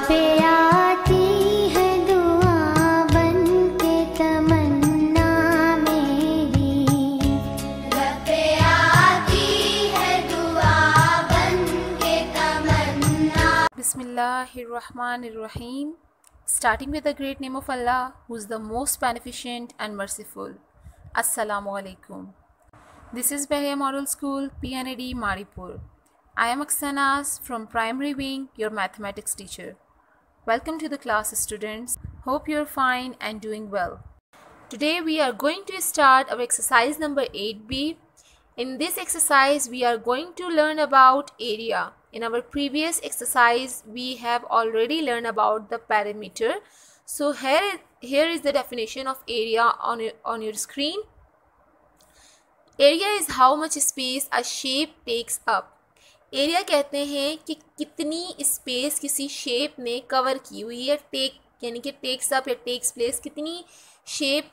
पे आती है दुआ बन के तमन्ना मेरी, रब पे आती है दुआ बन के तमन्ना। Bismillahirrahmanirrahim. Starting with the great name of Allah, who is the most beneficent and merciful. Assalamu alaikum. This is Bahia Model School, PNAD, Maripur. I am Aksanas from Primary Wing, your mathematics teacher. Welcome to the class, students. Hope you're fine and doing well. Today we are going to start our exercise number 8B. In this exercise, we are going to learn about area. In our previous exercise, we have already learned about the perimeter. So here is the definition of area on your screen. Area is how much space a shape takes up. Area कहते हैं कि कितनी space किसी shape ने cover की हुई है, take यानी कि टेक्स अप या टेक्स प्लेस, कितनी shape.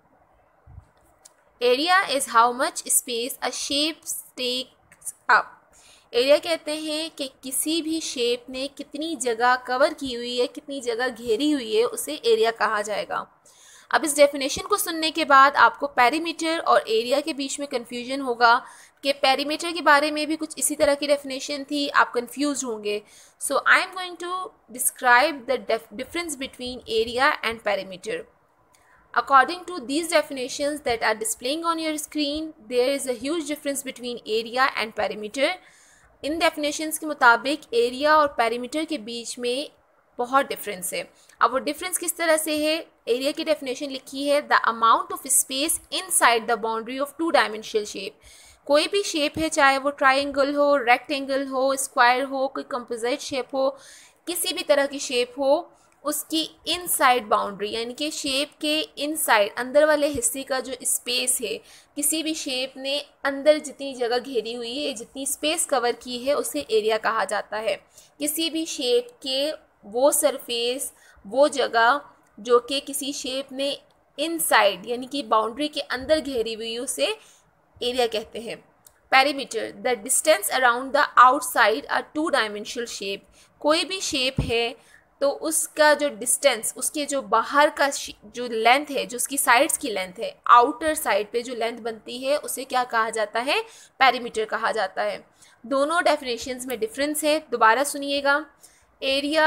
Area is how much space a shape takes up. Area कहते हैं कि किसी भी शेप ने कितनी जगह कवर की हुई है, कितनी जगह घेरी हुई है, उसे एरिया कहा जाएगा। अब इस डेफिनेशन को सुनने के बाद आपको पेरीमीटर और एरिया के बीच में कन्फ्यूजन होगा कि पेरीमीटर के बारे में भी कुछ इसी तरह की डेफिनेशन थी, आप कंफ्यूज होंगे। So I am going to describe the difference between area and perimeter. According to these definitions that are displaying on your screen, there is a huge difference between area and perimeter. इन definitions के मुताबिक area और perimeter के बीच में बहुत difference है। अब वो डिफरेंस किस तरह से है? एरिया की डेफिनेशन लिखी है, the amount of space inside the boundary of two dimensional shape. कोई भी शेप है, चाहे वो ट्राइंगल हो, रेक्टेंगल हो, स्क्वायर हो, कोई कंपोजिट शेप हो, किसी भी तरह की शेप हो, उसकी इनसाइड बाउंड्री यानी कि शेप के इनसाइड अंदर वाले हिस्से का जो स्पेस है, किसी भी शेप ने अंदर जितनी जगह घेरी हुई है, जितनी स्पेस कवर की है, उसे एरिया कहा जाता है। किसी भी शेप के वो सरफेस, वो जगह जो कि किसी शेप ने इनसाइड यानी कि बाउंड्री के अंदर घेरी हुई, उसे एरिया कहते हैं। Perimeter, the distance around the outside a two dimensional shape. कोई भी शेप है तो उसका जो डिस्टेंस, उसके जो बाहर का जो लेंथ है, जो उसकी साइड्स की लेंथ है, आउटर साइड पे जो लेंथ बनती है, उसे क्या कहा जाता है? पेरीमीटर कहा जाता है। दोनों डेफिनेशंस में डिफरेंस है, दोबारा सुनिएगा। एरिया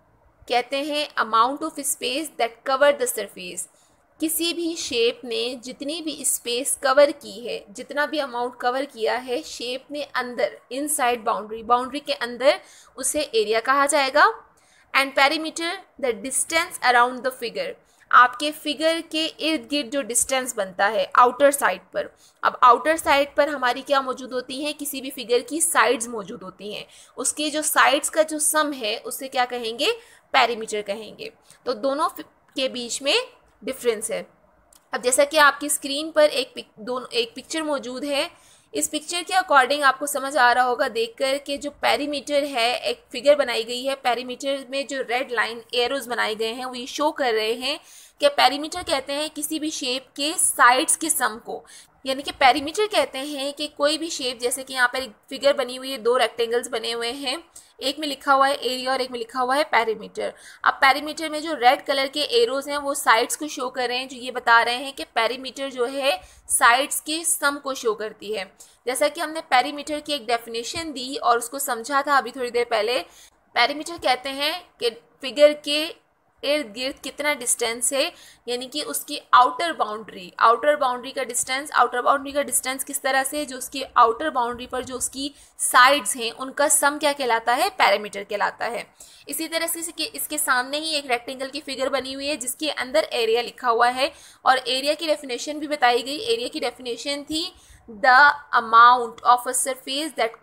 कहते हैं amount of space that cover the surface. किसी भी शेप ने जितनी भी स्पेस कवर की है, जितना भी अमाउंट कवर किया है शेप ने अंदर, इनसाइड बाउंड्री के अंदर, उसे एरिया कहा जाएगा। And perimeter, the distance around the figure. आपके फिगर के इर्द गिर्द जो डिस्टेंस बनता है आउटर साइड पर। अब आउटर साइड पर हमारी क्या मौजूद होती हैं? किसी भी फिगर की साइड्स मौजूद होती हैं। उसके जो साइड्स का जो सम है, उसे क्या कहेंगे? पेरीमीटर कहेंगे। तो दोनों के बीच में डिफरेंस है। अब जैसा कि आपकी स्क्रीन पर एक पिक्चर मौजूद है, इस पिक्चर के अकॉर्डिंग आपको समझ आ रहा होगा देखकर कि जो पेरीमीटर है, एक फिगर बनाई गई है, पेरीमीटर में जो रेड लाइन एरोज बनाए गए हैं वो ये शो कर रहे हैं कि पेरीमीटर कहते हैं किसी भी शेप के साइड्स के सम को। यानी कि पेरीमीटर कहते हैं कि कोई भी शेप, जैसे कि यहाँ पर एक फिगर बनी हुई है, दो रेक्टेंगल्स बने हुए हैं, एक में लिखा हुआ है एरिया और एक में लिखा हुआ है पेरीमीटर। अब पेरीमीटर में जो रेड कलर के एरोज हैं वो साइड्स को शो कर रहे हैं, जो ये बता रहे हैं कि पेरीमीटर जो है साइड्स के सम को शो करती है। जैसा कि हमने पेरीमीटर की एक डेफिनेशन दी और उसको समझा था अभी थोड़ी देर पहले। पेरीमीटर कहते हैं कि फिगर के इर्द गिर्द कितना डिस्टेंस है, यानी कि उसकी आउटर बाउंड्री का डिस्टेंस किस तरह से, जो उसकी आउटर बाउंड्री पर जो उसकी साइड्स हैं उनका सम क्या कहलाता है? पेरीमीटर कहलाता है। इसी तरह से इसके सामने ही एक रेक्टेंगल की फिगर बनी हुई है जिसके अंदर एरिया लिखा हुआ है और एरिया की डेफिनेशन भी बताई गई। एरिया की डेफिनेशन थी the amount of space that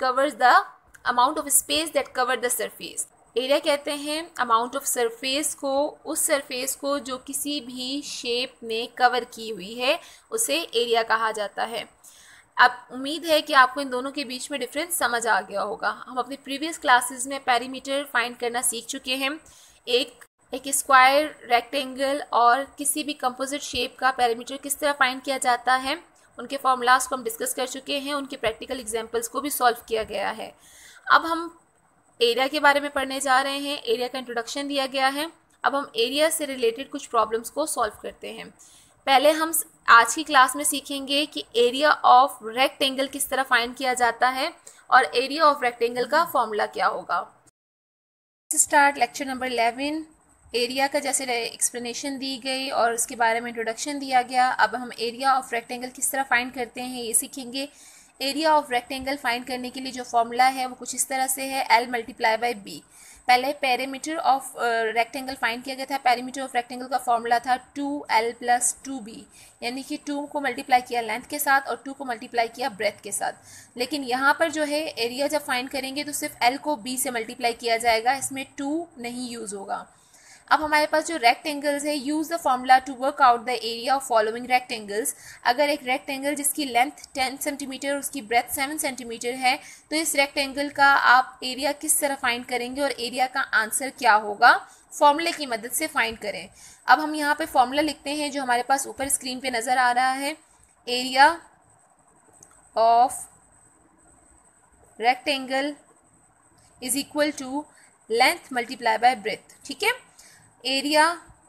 cover the surface. Area कहते हैं अमाउंट ऑफ सरफेस को, उस सरफेस को जो किसी भी शेप ने कवर की हुई है, उसे एरिया कहा जाता है। अब उम्मीद है कि आपको इन दोनों के बीच में डिफरेंस समझ आ गया होगा। हम अपने प्रीवियस क्लासेस में पेरीमीटर फाइंड करना सीख चुके हैं। एक स्क्वायर, रेक्टेंगल और किसी भी कंपोजिट शेप का पेरीमीटर किस तरह फाइंड किया जाता है, उनके फॉर्मूलाज को हम डिस्कस कर चुके हैं, उनके प्रैक्टिकल एग्जाम्पल्स को भी सॉल्व किया गया है। अब हम एरिया के बारे में पढ़ने जा रहे हैं। एरिया का इंट्रोडक्शन दिया गया है। अब हम एरिया से रिलेटेड कुछ प्रॉब्लम्स को सॉल्व करते हैं। पहले हम आज की क्लास में सीखेंगे कि एरिया ऑफ रेक्टेंगल किस तरह फाइंड किया जाता है और एरिया ऑफ रेक्टेंगल का फॉर्मूला क्या होगा। Start lecture number 11। एरिया का जैसे एक्सप्लेनेशन दी गई और उसके बारे में इंट्रोडक्शन दिया गया, अब हम एरिया ऑफ रेक्टेंगल किस तरह फाइंड करते हैं ये सीखेंगे। एरिया ऑफ रेक्टेंगल फाइंड करने के लिए जो फॉर्मूला है वो कुछ इस तरह से है, L मल्टीप्लाई बाई बी। पहले पेरीमीटर ऑफ रेक्टेंगल फाइंड किया गया था। पेरीमीटर ऑफ रेक्टेंगल का फॉर्मूला था 2L प्लस 2B, यानी कि 2 को मल्टीप्लाई किया लेंथ के साथ और 2 को मल्टीप्लाई किया ब्रेथ के साथ। लेकिन यहाँ पर जो है एरिया जब फाइंड करेंगे तो सिर्फ L को B से मल्टीप्लाई किया जाएगा, इसमें 2 नहीं यूज़ होगा। अब हमारे पास जो रेक्टेंगल्स है, use the formula to work out the area of following rectangles. अगर एक रेक्टेंगल जिसकी लेंथ 10 सेंटीमीटर और उसकी ब्रेथ 7 सेंटीमीटर है तो इस रेक्टेंगल का आप एरिया किस तरह फाइंड करेंगे और एरिया का आंसर क्या होगा, फॉर्मूले की मदद से फाइंड करें। अब हम यहाँ पे फॉर्मूला लिखते हैं जो हमारे पास ऊपर स्क्रीन पे नज़र आ रहा है। Area of rectangle is equal to length multiply by breadth. ठीक है, area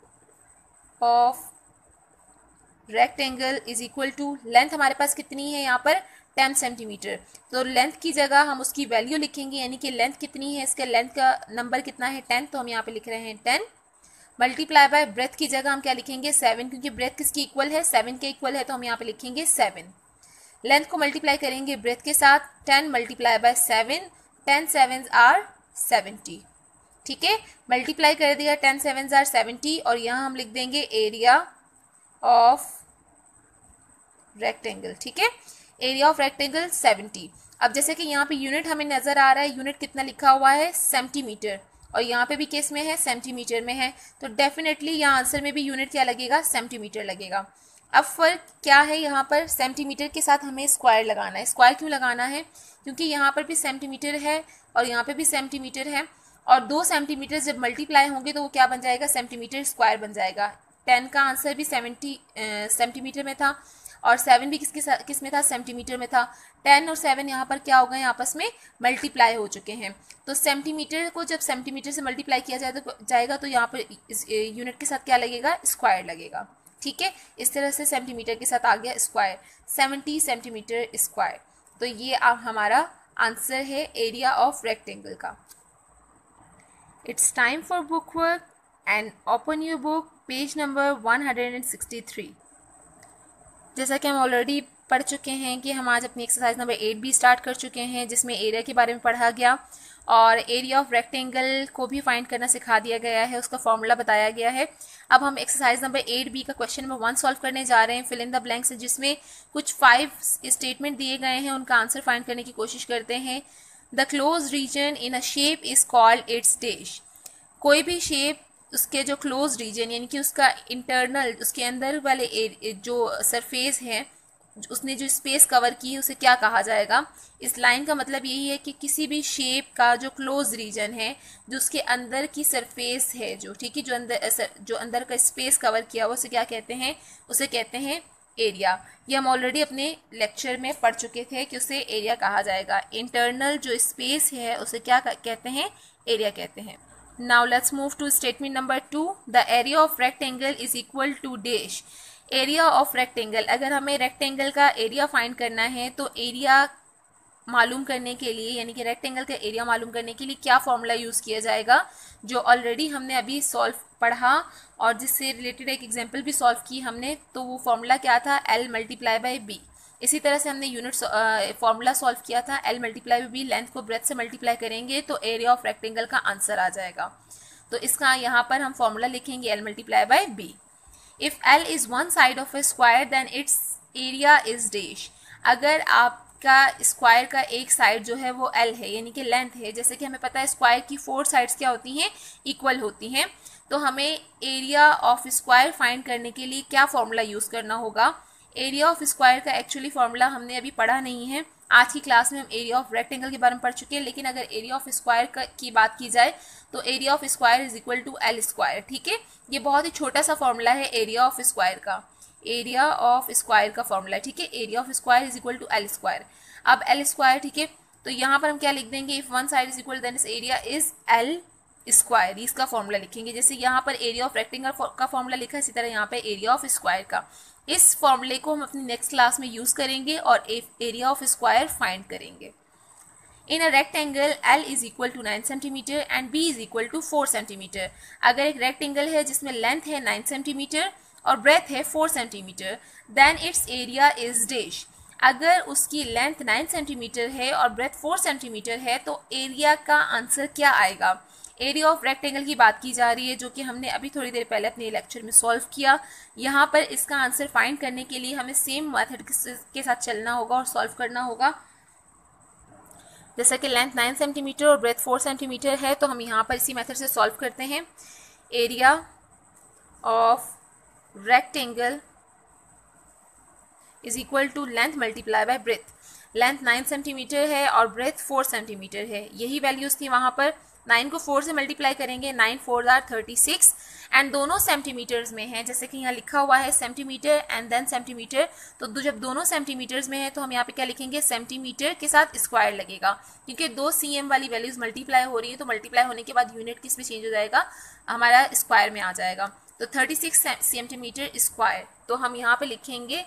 of rectangle is equal to length हमारे पास कितनी है यहाँ पर 10 सेंटीमीटर, तो लेंथ की जगह हम उसकी वैल्यू लिखेंगे, यानी कि लेंथ कितनी है, इसके लेंथ का नंबर कितना है 10, तो हम यहाँ पे लिख रहे हैं 10 मल्टीप्लाई बाय ब्रेथ की जगह हम क्या लिखेंगे 7, क्योंकि ब्रेथ किसकी इक्वल है 7 के इक्वल है, तो हम यहाँ पे लिखेंगे 7। लेंथ को मल्टीप्लाई करेंगे ब्रेथ के साथ, 10 मल्टीप्लाई बाय 7, 10 7s आर 70। ठीक है, मल्टीप्लाई कर दिया, 10 7s आर 70 और यहाँ हम लिख देंगे एरिया ऑफ रेक्टेंगल। ठीक है, एरिया ऑफ रेक्टेंगल 70। अब जैसे कि यहाँ पे यूनिट हमें नज़र आ रहा है, यूनिट कितना लिखा हुआ है सेंटीमीटर, और यहाँ पे भी केस में है सेंटीमीटर में है, तो डेफिनेटली यहाँ आंसर में भी यूनिट क्या लगेगा सेंटीमीटर लगेगा। अब फ़र्क क्या है, यहाँ पर सेंटीमीटर के साथ हमें स्क्वायर लगाना है। स्क्वायर क्यों लगाना है, क्योंकि यहाँ पर भी सेंटीमीटर है और यहाँ पर भी सेंटीमीटर है, और 2 सेंटीमीटर जब मल्टीप्लाई होंगे तो वो क्या बन जाएगा सेंटीमीटर स्क्वायर बन जाएगा। 10 का आंसर भी 70 सेंटीमीटर में था और 7 भी किस में था सेंटीमीटर में था। 10 और 7 यहाँ पर क्या हो गए आपस में मल्टीप्लाई हो चुके हैं, तो सेंटीमीटर को जब सेंटीमीटर से मल्टीप्लाई किया जाएगा तो यहाँ पर इस यूनिट के साथ क्या लगेगा स्क्वायर लगेगा। ठीक है, इस तरह से सेंटीमीटर के साथ आ गया स्क्वायर, 70 सेंटीमीटर स्क्वायर। तो ये अब हमारा आंसर है एरिया ऑफ रेक्टेंगल का। It's time for book work and open your book page number 163। जैसा कि हम ऑलरेडी पढ़ चुके हैं कि हम आज अपनी एक्सरसाइज नंबर 8 भी स्टार्ट कर चुके हैं, जिसमें एरिया के बारे में पढ़ा गया और एरिया ऑफ रेक्टेंगल को भी फाइंड करना सिखा दिया गया है, उसका फॉर्मूला बताया गया है। अब हम एक्सरसाइज नंबर 8B का क्वेश्चन नंबर 1 सॉल्व करने जा रहे हैं, फिल इन द ब्लैंक्स, जिसमें कुछ 5 स्टेटमेंट दिए गए हैं, उनका आंसर फाइंड करने की कोशिश करते हैं। The close region in a shape is called its dash. कोई भी शेप उसके जो क्लोज रीजन यानी कि उसका इंटरनल उसके अंदर वाले जो सरफेस है उसने जो स्पेस कवर की उसे क्या कहा जाएगा। इस लाइन का मतलब यही है कि किसी भी शेप का जो क्लोज रीजन है, जो उसके अंदर की सरफेस है, जो ठीक है जो अंदर का स्पेस कवर किया हुआ, उसे क्या कहते हैं, उसे कहते हैं एरिया। ये हम ऑलरेडी अपने लेक्चर में पढ़ चुके थे कि उसे एरिया कहा जाएगा। इंटरनल जो स्पेस है उसे क्या कहते हैं, एरिया कहते हैं। Now let's move to statement number 2. The area of rectangle is equal to dash. Area of rectangle, अगर हमें रेक्टेंगल का एरिया फाइंड करना है तो एरिया मालूम करने के लिए यानी कि रेक्टेंगल का एरिया मालूम करने के लिए क्या फॉर्मूला यूज़ किया जाएगा, जो ऑलरेडी हमने अभी सॉल्व पढ़ा और जिससे रिलेटेड एक एग्जांपल भी सॉल्व की हमने, तो वो फॉर्मूला क्या था L मल्टीप्लाई बाई बी। इसी तरह से हमने यूनिट फॉर्मूला सॉल्व किया था L multiply by B, length को ब्रेथ से मल्टीप्लाई करेंगे तो एरिया ऑफ रेक्टेंगल का आंसर आ जाएगा। तो इसका यहाँ पर हम फॉर्मूला लिखेंगे L multiply by B. If L is one side of a square then its area is dash. अगर आपका स्क्वायर का एक साइड जो है वो L है यानी कि लेंथ है, जैसे कि हमें पता है स्क्वायर की 4 साइड्स क्या होती हैं, इक्वल होती हैं, तो हमें एरिया ऑफ स्क्वायर फाइंड करने के लिए क्या फॉर्मूला यूज़ करना होगा। एरिया ऑफ स्क्वायर का एक्चुअली फॉर्मूला हमने अभी पढ़ा नहीं है, आज की क्लास में हम एरिया ऑफ रेक्टेंगल के बारे में पढ़ चुके हैं, लेकिन अगर एरिया ऑफ स्क्वायर की बात की जाए तो area of square is equal to L square. ठीक है, ये बहुत ही छोटा सा फॉर्मूला है एरिया ऑफ स्क्वायर का, एरिया ऑफ स्क्वायर का फॉर्मूला। ठीक है, area of square is equal to L square. अब L स्क्वायर, ठीक है, तो यहाँ पर हम क्या लिख देंगे, if one side is equal then इस एरिया इज एल स्क्वायर, इसका फॉर्मूला लिखेंगे। जैसे यहाँ पर एरिया ऑफ रेक्टेंगल का फॉर्मूला लिखा है, इसी तरह यहाँ पे एरिया ऑफ स्क्वायर का। इस फॉर्मूले को हम अपनी नेक्स्ट क्लास में यूज़ करेंगे और एरिया ऑफ स्क्वायर फाइंड करेंगे। In a rectangle L is equal to 9 centimetre and B is equal to 4 centimetre. अगर एक रेक्टेंगल है जिसमें लेंथ है 9 सेंटीमीटर और ब्रेथ है 4 centimetre, then its area is dash. अगर उसकी लेंथ 9 सेंटीमीटर है और ब्रेथ 4 सेंटीमीटर है तो एरिया का आंसर क्या आएगा। एरिया ऑफ रेक्टेंगल की बात की जा रही है, जो कि हमने अभी थोड़ी देर पहले अपने लेक्चर में सॉल्व किया। यहाँ पर इसका आंसर फाइंड करने के लिए हमें सेम मेथड के साथ चलना होगा और सॉल्व करना होगा। जैसा कि लेंथ 9 सेंटीमीटर और ब्रेथ 4 सेंटीमीटर है, तो हम यहाँ पर इसी मेथड से सॉल्व करते हैं। Area of rectangle is equal to length multiply by breadth. Length 9 centimetre है और ब्रेथ 4 सेंटीमीटर है, यही वैल्यूज़ थी वहाँ पर। 9 को 4 से मल्टीप्लाई करेंगे, 9 4 आर 36 एंड दोनों सेंटीमीटर्स में है, जैसे कि यहाँ लिखा हुआ है सेंटीमीटर एंड देन सेंटीमीटर। तो जब दोनों सेंटीमीटर्स में है तो हम यहाँ पे क्या लिखेंगे, सेंटीमीटर के साथ स्क्वायर लगेगा, क्योंकि 2 cm वाली वैल्यूज़ मल्टीप्लाई हो रही है, तो मल्टीप्लाई होने के बाद यूनिट किस में चेंज हो जाएगा, हमारा स्क्वायर में आ जाएगा। तो 36 सेंटीमीटर स्क्वायर, तो हम यहाँ पे लिखेंगे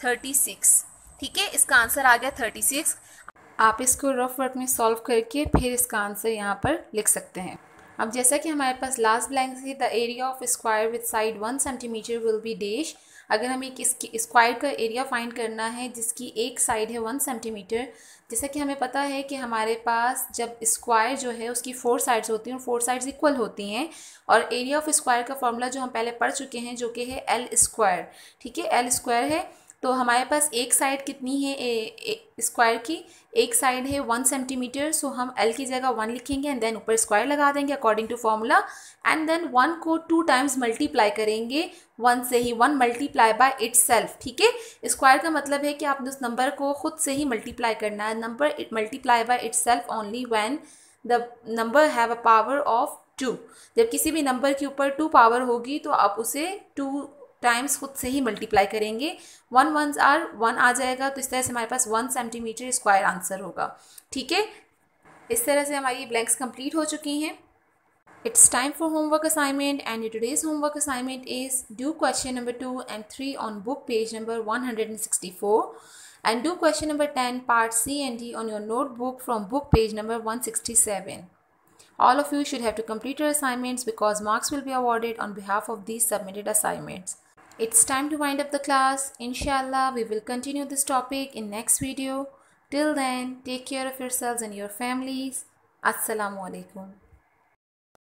36। ठीक है, इसका आंसर आ गया 36। आप इसको रफ वर्क में सॉल्व करके फिर इसका आंसर यहाँ पर लिख सकते हैं। अब जैसा कि हमारे पास लास्ट ब्लैंक है, the area of square with side 1 centimetre will be dash. अगर हमें एक स्क्वायर का एरिया फाइंड करना है जिसकी एक साइड है 1 सेंटीमीटर, जैसा कि हमें पता है कि हमारे पास जब स्क्वायर जो है उसकी 4 साइड्स होती हैं और 4 साइड्स इक्वल होती हैं, और एरिया ऑफ स्क्वायर का फॉर्मूला जो हम पहले पढ़ चुके हैं जो कि है एल स्क्वायर। ठीक है, एल स्क्वायर है, तो हमारे पास एक साइड कितनी है स्क्वायर की, एक साइड है 1 सेंटीमीटर, सो हम L की जगह 1 लिखेंगे एंड देन ऊपर स्क्वायर लगा देंगे according to formula, and then 1 को 2 टाइम्स मल्टीप्लाई करेंगे 1 से ही, 1 मल्टीप्लाई बाय इटसेल्फ। ठीक है, स्क्वायर का मतलब है कि आपने उस नंबर को खुद से ही मल्टीप्लाई करना है। Number multiply by itself only when the number have a power of 2। जब किसी भी नंबर के ऊपर 2 पावर होगी तो आप उसे 2 टाइम्स खुद से ही मल्टीप्लाई करेंगे। 1 1s आर 1 आ जाएगा, तो इस तरह से हमारे पास 1 सेंटीमीटर स्क्वायर आंसर होगा। ठीक है, इस तरह से हमारी ब्लैंक्स कंप्लीट हो चुकी हैं। It's time for homework assignment and today's homework assignment is do question number 2 and 3 on book page number 164 and do question number 10 part C and D on your notebook from book page number 167. All of you should have to complete your assignments because marks will be awarded on behalf of these submitted assignments. It's time to wind up the class. Inshallah, we will continue this topic in next video. Till then, take care of yourselves and your families. Assalamu alaikum.